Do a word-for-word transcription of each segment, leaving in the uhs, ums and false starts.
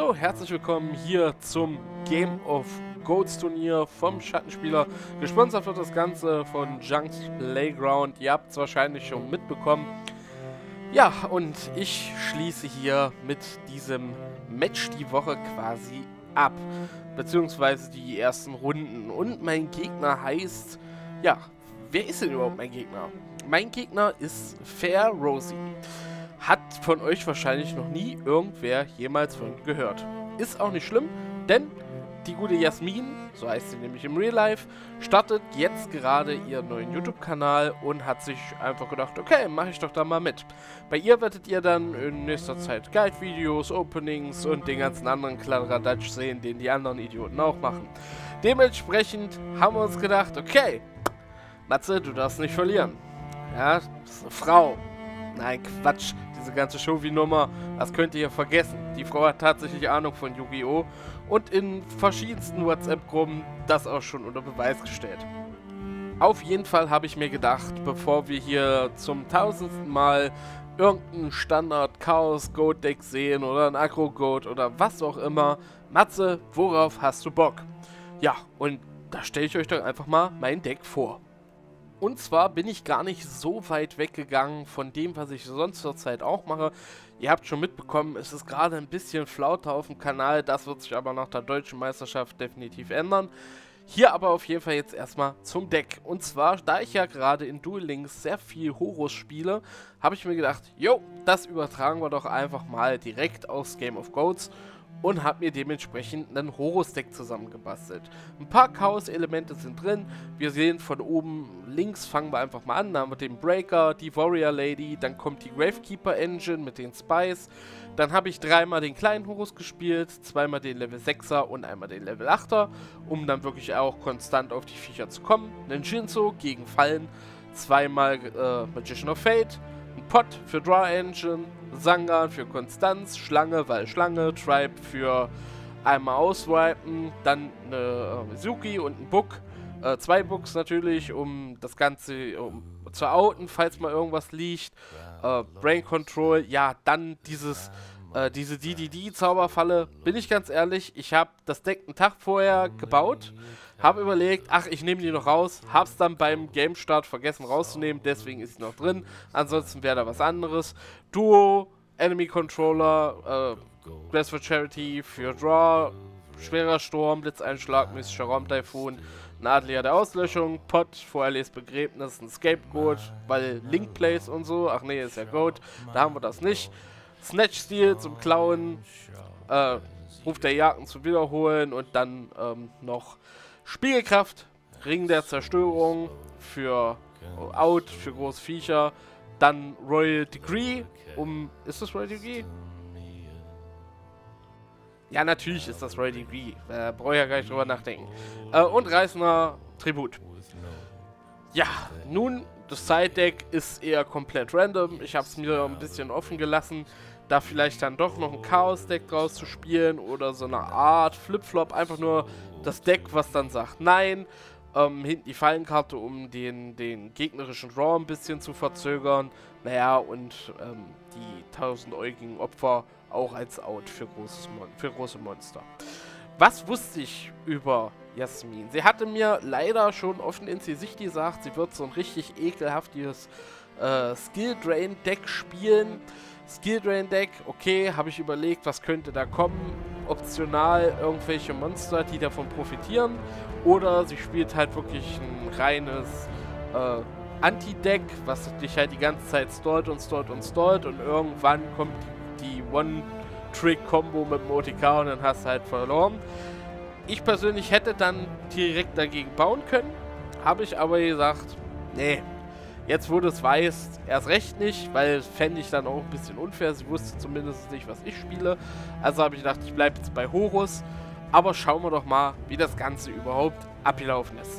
So, herzlich willkommen hier zum Game of Goats Turnier vom Schattenspieler. Gesponsert wird das Ganze von Junk's Playground. Ihr habt es wahrscheinlich schon mitbekommen. Ja, und ich schließe hier mit diesem Match die Woche quasi ab. Beziehungsweise die ersten Runden. Und mein Gegner heißt... Ja, wer ist denn überhaupt mein Gegner? Mein Gegner ist Fair Rosie. Hat von euch wahrscheinlich noch nie irgendwer jemals von gehört. Ist auch nicht schlimm, denn die gute Jasmin, so heißt sie nämlich im Real Life, startet jetzt gerade ihren neuen YouTube-Kanal und hat sich einfach gedacht, okay, mache ich doch da mal mit. Bei ihr werdet ihr dann in nächster Zeit Guide-Videos, Openings und den ganzen anderen Kladderadatsch sehen, den die anderen Idioten auch machen. Dementsprechend haben wir uns gedacht, okay, Matze, du darfst nicht verlieren. Ja, das ist eine Frau. Nein, Quatsch. Diese ganze Shovi-Nummer, das könnt ihr ja vergessen. Die Frau hat tatsächlich Ahnung von Yu-Gi-Oh! Und in verschiedensten WhatsApp-Gruppen das auch schon unter Beweis gestellt. Auf jeden Fall habe ich mir gedacht, bevor wir hier zum tausendsten Mal irgendein Standard-Chaos-Goat-Deck sehen oder ein Agro-Goat oder was auch immer, Matze, worauf hast du Bock? Ja, und da stelle ich euch doch einfach mal mein Deck vor. Und zwar bin ich gar nicht so weit weggegangen von dem, was ich sonst zur Zeit auch mache. Ihr habt schon mitbekommen, es ist gerade ein bisschen flauter auf dem Kanal. Das wird sich aber nach der deutschen Meisterschaft definitiv ändern. Hier aber auf jeden Fall jetzt erstmal zum Deck. Und zwar, da ich ja gerade in Duel Links sehr viel Horus spiele, habe ich mir gedacht, jo, das übertragen wir doch einfach mal direkt aufs Game of Goats. Und habe mir dementsprechend einen Horus-Deck zusammengebastelt. Ein paar Chaos-Elemente sind drin. Wir sehen von oben links, fangen wir einfach mal an. Da haben wir den Breaker, die Warrior Lady, dann kommt die Gravekeeper Engine mit den Spies. Dann habe ich dreimal den kleinen Horus gespielt, zweimal den Level sechser und einmal den Level achter, um dann wirklich auch konstant auf die Viecher zu kommen. Einen Shinzo gegen Fallen, zweimal äh, Magician of Fate. Pot für Draw Engine, Sangan für Konstanz, Schlange, weil Schlange, Tribe für einmal auswipen, dann eine äh, Mizuki und ein Book, äh, zwei Books natürlich, um das Ganze um, zu outen, falls mal irgendwas liegt, äh, Brain Control, ja, dann dieses, äh, diese D D D-Zauberfalle, bin ich ganz ehrlich, ich habe das Deck einen Tag vorher gebaut, habe überlegt, ach, ich nehme die noch raus, hab's dann beim Game-Start vergessen rauszunehmen, deswegen ist sie noch drin. Ansonsten wäre da was anderes. Duo, Enemy Controller, äh, Bless for Charity für Draw, schwerer Sturm, Blitzeinschlag, mystischer Raumtyphoon, ein Adler der Auslöschung, Pot, Vorerles Begräbnis, ein Scapegoat, weil Link Plays und so, ach nee, ist ja Goat, da haben wir das nicht. Snatch Steal zum Klauen, äh, Ruf der Jagden zu wiederholen und dann ähm, noch Spiegelkraft, Ring der Zerstörung für Out, für große Viecher, dann Royal Degree, um, ist das Royal Degree? Ja, natürlich ist das Royal Degree, äh, brauche ich ja gar nicht drüber nachdenken. Äh, und reißender Tribut. Ja, nun, das Side-Deck ist eher komplett random, ich habe es mir ein bisschen offen gelassen, da vielleicht dann doch noch ein Chaos-Deck draus zu spielen oder so eine Art Flip-Flop, einfach nur das Deck, was dann sagt nein, ähm, hinten die Fallenkarte, um den, den gegnerischen Draw ein bisschen zu verzögern, naja, und ähm, die tausendäugigen Opfer auch als Out für, großes Mon für große Monster. Was wusste ich über Jasmin? Sie hatte mir leider schon offen ins Gesicht gesagt, sie wird so ein richtig ekelhaftes äh, Skill-Drain-Deck spielen. Skill-Drain-Deck, okay, habe ich überlegt, was könnte da kommen. Optional irgendwelche Monster, die davon profitieren. Oder sie spielt halt wirklich ein reines äh, Anti-Deck, was dich halt die ganze Zeit stallt und stallt und stallt. Und irgendwann kommt die, die One-Trick-Kombo mit dem O T K und dann hast du halt verloren. Ich persönlich hätte dann direkt dagegen bauen können. Habe ich aber gesagt, nee. Jetzt, wo du es weißt, erst recht nicht, weil fände ich dann auch ein bisschen unfair. Sie wusste zumindest nicht, was ich spiele. Also habe ich gedacht, ich bleibe jetzt bei Horus. Aber schauen wir doch mal, wie das Ganze überhaupt abgelaufen ist.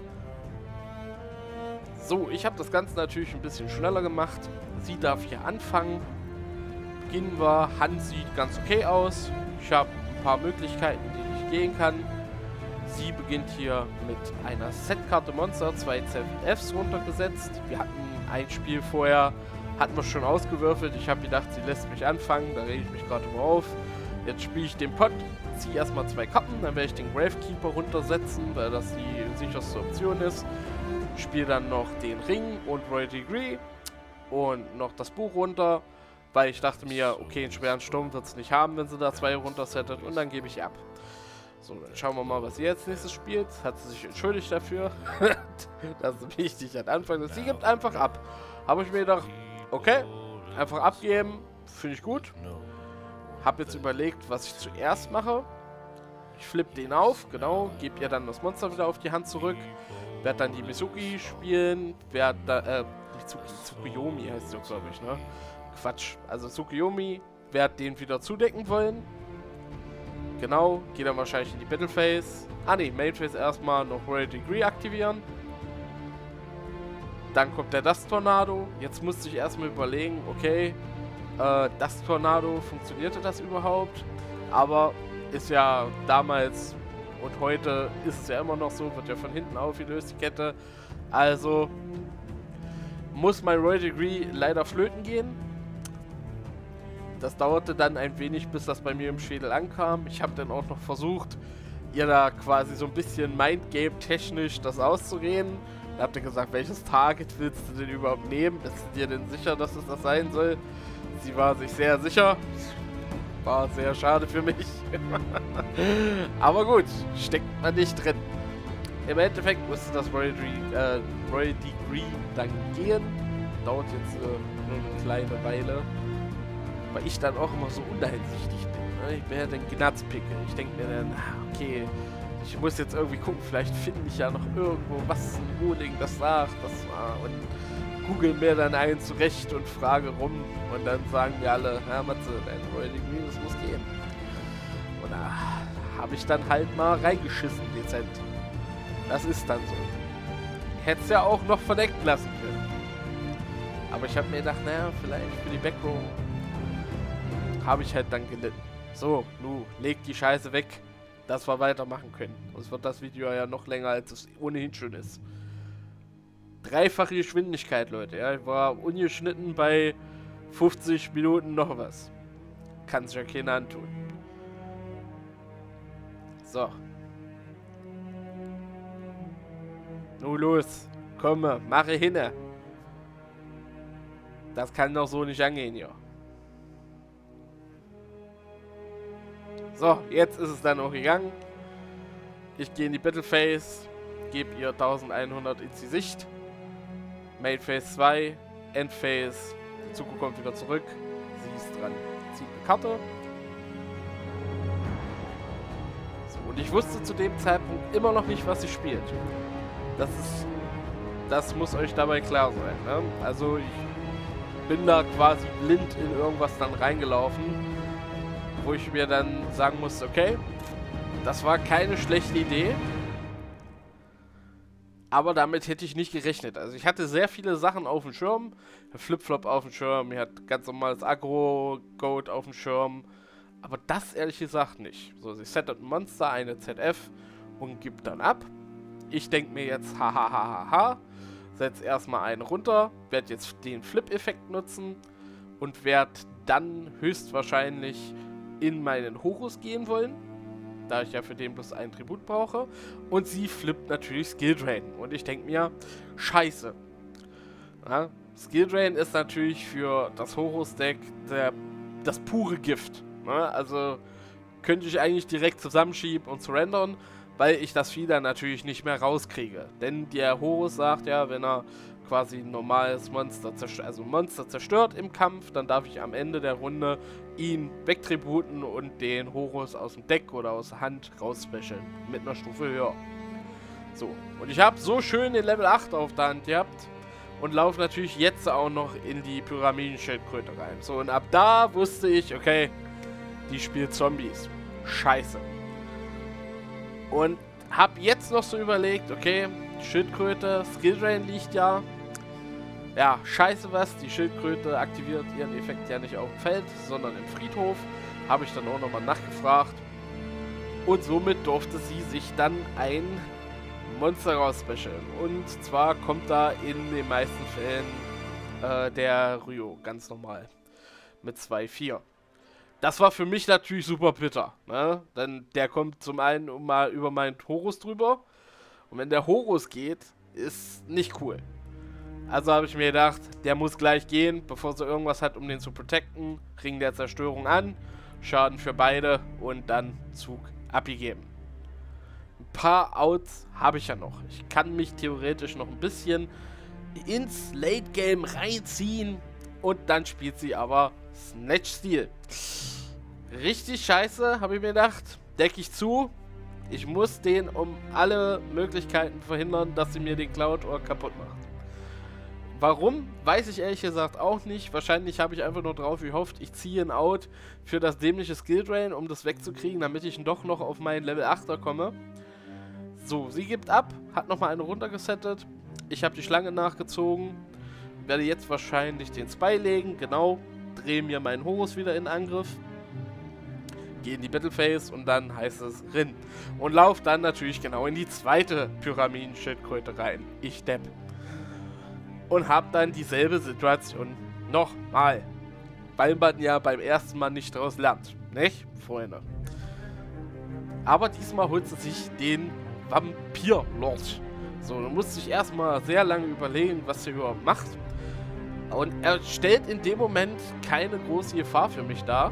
So, ich habe das Ganze natürlich ein bisschen schneller gemacht. Sie darf hier anfangen. Beginnen wir. Hand sieht ganz okay aus. Ich habe ein paar Möglichkeiten, die ich gehen kann. Sie beginnt hier mit einer Setkarte Monster, zwei seven Fs runtergesetzt. Wir hatten ein Spiel vorher, hatten wir schon ausgewürfelt. Ich habe gedacht, sie lässt mich anfangen, da rege ich mich gerade mal auf. Jetzt spiele ich den Pot, ziehe erstmal zwei Karten, dann werde ich den Gravekeeper runtersetzen, weil das die sicherste Option ist. Spiele dann noch den Ring und Royal Degree und noch das Buch runter, weil ich dachte mir, okay, einen schweren Sturm wird es nicht haben, wenn sie da zwei runtersettet, und dann gebe ich ab. So, dann schauen wir mal, was sie jetzt nächstes spielt. Hat sie sich entschuldigt dafür. Das ist wichtig am Anfang. Sie gibt einfach ab. Habe ich mir gedacht, okay, einfach abgeben, finde ich gut. Habe jetzt überlegt, was ich zuerst mache. Ich flippe den auf, genau, gebe ihr dann das Monster wieder auf die Hand zurück. Werde dann die Mizuki spielen. Werde da, äh, Mizuki, Tsukuyomi heißt sie, glaube ich, ne? Quatsch. Also Tsukuyomi, werde den wieder zudecken wollen. Genau, geht dann wahrscheinlich in die Battle Phase. Ah ne, Main Phase erstmal noch Royal Degree aktivieren. Dann kommt der Dust Tornado. Jetzt musste ich erstmal überlegen, okay, äh, Dust Tornado, funktionierte das überhaupt? Aber ist ja damals und heute ist es ja immer noch so, wird ja von hinten aufgelöst, die Kette. Also muss mein Royal Degree leider flöten gehen. Das dauerte dann ein wenig, bis das bei mir im Schädel ankam. Ich habe dann auch noch versucht, ihr da quasi so ein bisschen Mindgame-technisch das auszureden. Da habt ihr gesagt, welches Target willst du denn überhaupt nehmen? Bist du dir denn sicher, dass es das sein soll? Sie war sich sehr sicher. War sehr schade für mich. Aber gut, steckt man nicht drin. Im Endeffekt musste das Royal Degree, äh, Royal Degree dann gehen. Dauert jetzt äh, nur eine kleine Weile. Weil ich dann auch immer so uneinsichtig bin. Ne? Ich bin ja dann Gnatzpickel. Ich denke mir dann, okay, ich muss jetzt irgendwie gucken, vielleicht finde ich ja noch irgendwo was ein Holding, das sagt, das war, und google mir dann einen zurecht und frage rum, und dann sagen mir alle, ja Matze, dein Royal Degree, das muss gehen. Und da habe ich dann halt mal reingeschissen, dezent. Das ist dann so. Hätte es ja auch noch verdeckt lassen können. Aber ich habe mir gedacht, naja, vielleicht für die Backrow habe ich halt dann gelitten. So, nu, leg die Scheiße weg, dass wir weitermachen können. Sonst wird das Video ja noch länger, als es ohnehin schon ist. Dreifache Geschwindigkeit, Leute. Ja, ich war ungeschnitten bei fünfzig Minuten noch was. Kann sich ja keiner antun. So. Nu los, komme, mache hinne. Das kann doch so nicht angehen, ja. So, jetzt ist es dann auch gegangen. Ich gehe in die Battle Phase, gebe ihr eintausendeinhundert ins Gesicht. Main Phase zwei, End Phase, die Zuko kommt wieder zurück. Sie ist dran, zieht eine Karte. So, und ich wusste zu dem Zeitpunkt immer noch nicht, was sie spielt. Das ist, das muss euch dabei klar sein, ne? Also ich bin da quasi blind in irgendwas dann reingelaufen, wo ich mir dann sagen musste, okay, das war keine schlechte Idee, aber damit hätte ich nicht gerechnet. Also ich hatte sehr viele Sachen auf dem Schirm, Flip-Flop auf dem Schirm, ich hatte ganz normales Agro-Goat auf dem Schirm, aber das ehrlich gesagt nicht. So, sie settet ein Monster, eine Z F und gibt dann ab. Ich denke mir jetzt, haha, haha, ha, setze erstmal einen runter, werde jetzt den Flip-Effekt nutzen und werde dann höchstwahrscheinlich in meinen Horus gehen wollen, da ich ja für den bloß einen Tribut brauche, und sie flippt natürlich Skill Drain, und ich denke mir, scheiße. Ja, Skill Drain ist natürlich für das Horus-Deck der, das pure Gift. Ne? Also könnte ich eigentlich direkt zusammenschieben und surrendern, weil ich das Vieh dann natürlich nicht mehr rauskriege. Denn der Horus sagt ja, wenn er quasi ein normales Monster zerstört, also Monster zerstört im Kampf, dann darf ich am Ende der Runde ihn wegtributen und den Horus aus dem Deck oder aus der Hand rausspecialen. Mit einer Stufe höher. So, und ich habe so schön den Level acht auf der Hand gehabt und laufe natürlich jetzt auch noch in die Pyramidenschildkröte rein. So, und ab da wusste ich, okay, die spielt Zombies. Scheiße. Und habe jetzt noch so überlegt, okay, Schildkröte, Skill Drain liegt ja. Ja, scheiße was, die Schildkröte aktiviert ihren Effekt ja nicht auf dem Feld, sondern im Friedhof. Habe ich dann auch nochmal nachgefragt. Und somit durfte sie sich dann ein Monster rausspecialen. Und zwar kommt da in den meisten Fällen äh, der Ryo, ganz normal. Mit zwei vier. Das war für mich natürlich super bitter, ne? Denn der kommt zum einen um mal über meinen Horus drüber. Und wenn der Horus geht, ist nicht cool. Also habe ich mir gedacht, der muss gleich gehen, bevor sie irgendwas hat, um den zu protecten. Ring der Zerstörung an, Schaden für beide und dann Zug abgegeben. Ein paar Outs habe ich ja noch. Ich kann mich theoretisch noch ein bisschen ins Late Game reinziehen und dann spielt sie aber Snatch-Stil. Richtig scheiße, habe ich mir gedacht. Decke ich zu. Ich muss den um alle Möglichkeiten verhindern, dass sie mir den klaut oder kaputt macht. Warum? Weiß ich ehrlich gesagt auch nicht. Wahrscheinlich habe ich einfach nur drauf gehofft, ich ziehe ein Out für das dämliche Skill Drain, um das wegzukriegen, damit ich doch noch auf meinen Level achter komme. So, sie gibt ab, hat nochmal eine runtergesettet. Ich habe die Schlange nachgezogen. Werde jetzt wahrscheinlich den Spy legen, genau. Drehe mir meinen Horus wieder in Angriff. Gehe in die Battleface und dann heißt es Rin. Und laufe dann natürlich genau in die zweite Pyramiden-Schildkröte rein. Ich depp. Und habe dann dieselbe Situation nochmal. Weil man ja beim ersten Mal nicht daraus lernt. Nicht, Freunde? Aber diesmal holt sie sich den Vampir-Lord. So, du musst dich erstmal sehr lange überlegen, was er überhaupt macht. Und er stellt in dem Moment keine große Gefahr für mich dar.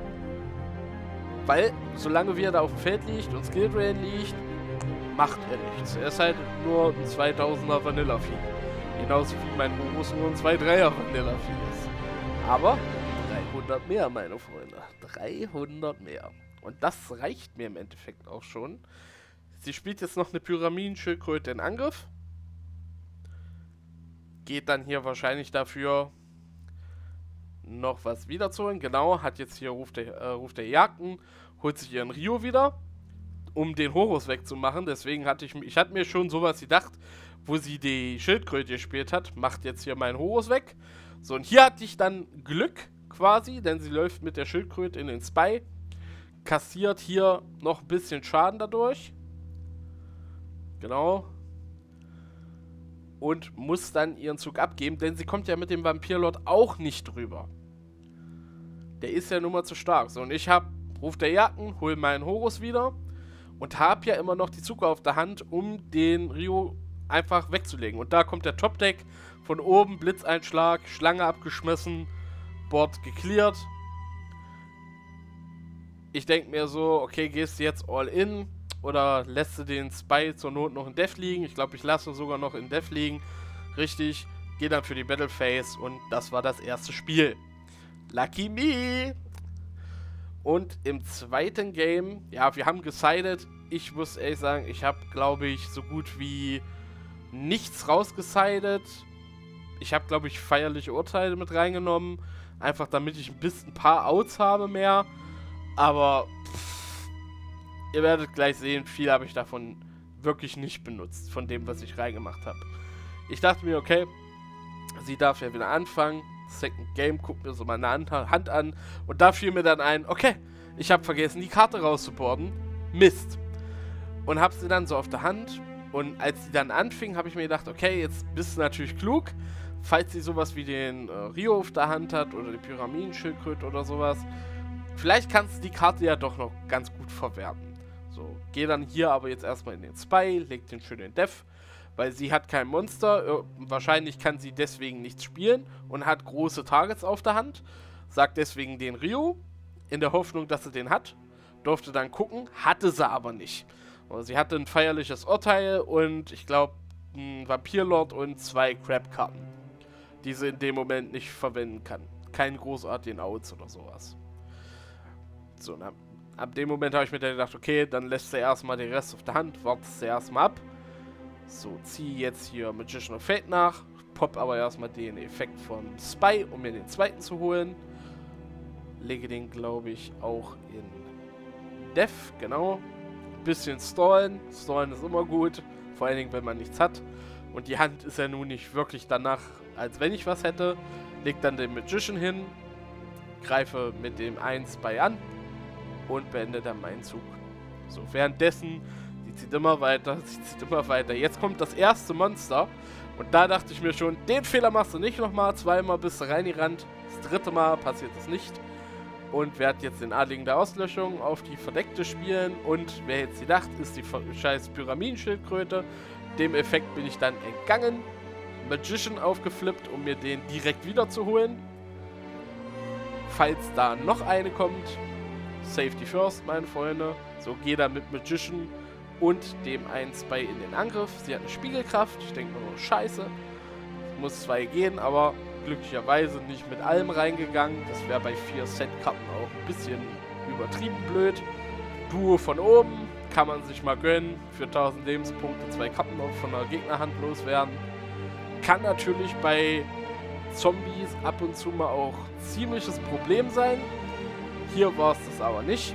Weil, solange wie er da auf dem Feld liegt und Skill Drain liegt, macht er nichts. Er ist halt nur ein zweitausender Vanilla-Vieh. Genauso wie mein Horus nur ein zwei Komma dreier Vanilla-Vieh ist. Aber dreihundert mehr, meine Freunde. dreihundert mehr. Und das reicht mir im Endeffekt auch schon. Sie spielt jetzt noch eine Pyramiden-Schildkröte in Angriff. Geht dann hier wahrscheinlich dafür, noch was wiederzuholen. Genau, hat jetzt hier Ruf der, äh, Ruf der Jagden, holt sich ihren Rio wieder, um den Horus wegzumachen. Deswegen hatte ich, ich hatte mir schon sowas gedacht, wo sie die Schildkröte gespielt hat, macht jetzt hier meinen Horus weg. So, und hier hatte ich dann Glück quasi, denn sie läuft mit der Schildkröte in den Spy, kassiert hier noch ein bisschen Schaden dadurch. Genau. Und muss dann ihren Zug abgeben, denn sie kommt ja mit dem Vampirlord auch nicht drüber. Der ist ja nun mal zu stark. So, und ich hab Ruf der Jagden, hol meinen Horus wieder und hab ja immer noch die Zucker auf der Hand, um den Rio einfach wegzulegen. Und da kommt der Top-Deck von oben, Blitzeinschlag, Schlange abgeschmissen, Board gecleart. Ich denke mir so, okay, gehst du jetzt all in oder lässt du den Spy zur Not noch in Death liegen? Ich glaube, ich lasse sogar noch in Death liegen. Richtig, gehe dann für die Battle Phase und das war das erste Spiel. Lucky me! Und im zweiten Game, ja, wir haben gesided. Ich muss ehrlich sagen, ich habe, glaube ich, so gut wie nichts rausgesidet. Ich habe, glaube ich, feierliche Urteile mit reingenommen. Einfach damit ich ein bisschen ein paar Outs habe mehr. Aber pff, ihr werdet gleich sehen, viel habe ich davon wirklich nicht benutzt, von dem, was ich reingemacht habe. Ich dachte mir, okay, sie darf ja wieder anfangen. Second Game, guckt mir so meine Hand an. Und da fiel mir dann ein, okay, ich habe vergessen, die Karte rauszuborden. Mist. Und habe sie dann so auf der Hand. Und als sie dann anfing, habe ich mir gedacht, okay, jetzt bist du natürlich klug. Falls sie sowas wie den äh, Rio auf der Hand hat oder die Pyramiden-Schildkröte oder sowas, vielleicht kannst du die Karte ja doch noch ganz gut verwerten. So, geh dann hier aber jetzt erstmal in den Spy, leg den schön in Death, weil sie hat kein Monster, äh, wahrscheinlich kann sie deswegen nichts spielen und hat große Targets auf der Hand, sagt deswegen den Rio, in der Hoffnung, dass sie den hat, durfte dann gucken, hatte sie aber nicht. Also sie hatte ein feierliches Urteil und ich glaube ein Vampirlord und zwei Crab-Karten, die sie in dem Moment nicht verwenden kann. Keinen großartigen Outs oder sowas. So, na, ab dem Moment habe ich mir dann gedacht, okay, dann lässt sie erstmal den Rest auf der Hand, wartest sie erstmal ab. So, ziehe jetzt hier Magician of Fate nach, pop aber erstmal den Effekt von Spy, um mir den zweiten zu holen. Lege den, glaube ich, auch in Death, genau. Bisschen stallen, stallen ist immer gut, vor allen Dingen, wenn man nichts hat. Und die Hand ist ja nun nicht wirklich danach, als wenn ich was hätte. Leg dann den Magician hin, greife mit dem eins bei an und beende dann meinen Zug. So, währenddessen, sie zieht immer weiter, sie zieht immer weiter. Jetzt kommt das erste Monster und da dachte ich mir schon, den Fehler machst du nicht nochmal, zweimal bist du reingerannt, das dritte Mal passiert es nicht. und werde jetzt den Adligen der Auslöschung auf die Verdeckte spielen. Und wer jetzt gedacht, ist die scheiß Pyramidenschildkröte. Dem Effekt bin ich dann entgangen. Magician aufgeflippt, um mir den direkt wiederzuholen. Falls da noch eine kommt, Safety first, meine Freunde. So, geht er mit Magician und dem einen Spy in den Angriff. Sie hat eine Spiegelkraft. Ich denke nur, scheiße. Muss zwei gehen, aber glücklicherweise nicht mit allem reingegangen. Das wäre bei vier Set-Karten auch ein bisschen übertrieben blöd. Duo von oben kann man sich mal gönnen. Für tausend Lebenspunkte zwei Karten auch von der Gegnerhand loswerden. Kann natürlich bei Zombies ab und zu mal auch ziemliches Problem sein. Hier war es das aber nicht.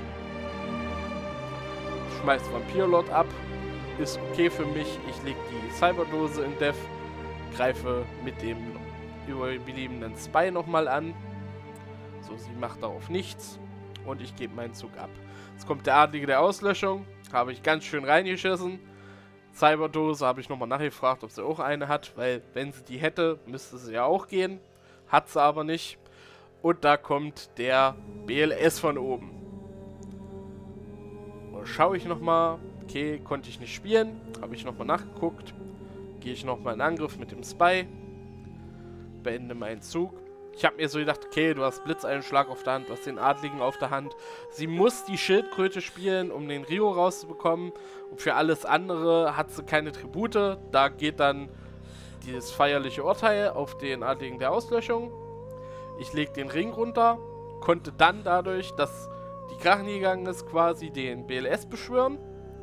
Schmeißt Vampirlord ab. Ist okay für mich. Ich lege die Cyberdose in Dev. Greife mit dem überbliebenen Spy nochmal an. So, sie macht darauf nichts. Und ich gebe meinen Zug ab. Jetzt kommt der Adlige der Auslöschung. Habe ich ganz schön reingeschissen. Cyberdose habe ich nochmal nachgefragt, ob sie auch eine hat. Weil, wenn sie die hätte, müsste sie ja auch gehen. Hat sie aber nicht. Und da kommt der B L S von oben. Schaue ich nochmal. Okay, konnte ich nicht spielen. Habe ich nochmal nachgeguckt. Gehe ich nochmal in Angriff mit dem Spy. Beende meinen Zug. Ich habe mir so gedacht, okay, du hast Blitzeinschlag auf der Hand, du hast den Adligen auf der Hand. Sie muss die Schildkröte spielen, um den Rio rauszubekommen. Und für alles andere hat sie keine Tribute. Da geht dann dieses feierliche Urteil auf den Adligen der Auslöschung. Ich lege den Ring runter. Konnte dann dadurch, dass die Krachen gegangen ist, quasi den B L S beschwören.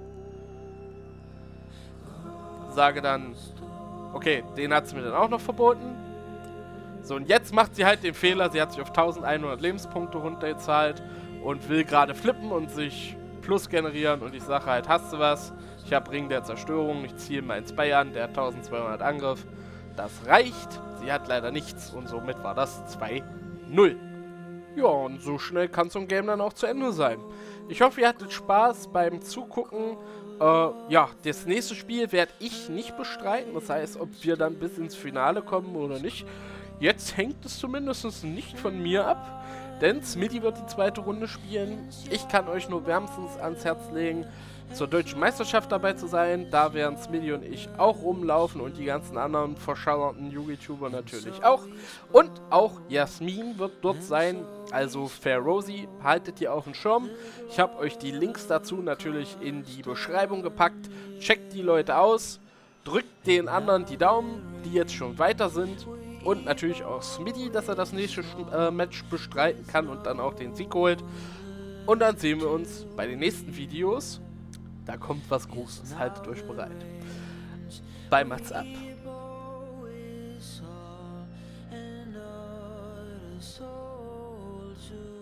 Sage dann, okay, den hat sie mir dann auch noch verboten. So, und jetzt macht sie halt den Fehler, sie hat sich auf eintausendeinhundert Lebenspunkte runtergezahlt und will gerade flippen und sich Plus generieren und ich sage halt, hast du was? Ich habe Ring der Zerstörung, ich ziehe meinen Spy an, der hat eintausendzweihundert Angriff. Das reicht, sie hat leider nichts und somit war das zwei null. Ja, und so schnell kann so ein Game dann auch zu Ende sein. Ich hoffe, ihr hattet Spaß beim Zugucken. Äh, ja, das nächste Spiel werde ich nicht bestreiten. Das heißt, ob wir dann bis ins Finale kommen oder nicht. Jetzt hängt es zumindest nicht von mir ab. Denn Smitty wird die zweite Runde spielen. Ich kann euch nur wärmstens ans Herz legen, zur deutschen Meisterschaft dabei zu sein. Da werden Smitty und ich auch rumlaufen und die ganzen anderen verschauerten YouTuber natürlich auch. Und auch Jasmin wird dort sein, also Fair Rosie, haltet ihr auf den Schirm. Ich habe euch die Links dazu natürlich in die Beschreibung gepackt. Checkt die Leute aus, drückt den anderen die Daumen, die jetzt schon weiter sind. Und natürlich auch Smitty, dass er das nächste äh, Match bestreiten kann und dann auch den Sieg holt. Und dann sehen wir uns bei den nächsten Videos. Da kommt was Großes. Haltet euch bereit. Bei Mats ab. To